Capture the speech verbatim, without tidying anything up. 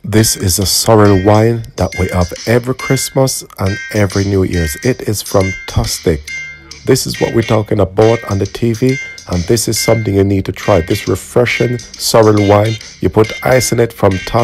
This is a Sorrel wine that we have every Christmas and every New Year's. It is from Tostic. This is what we're talking about on the T V, and this is something you need to try. This refreshing Sorrel wine. You put ice in it from Tostic.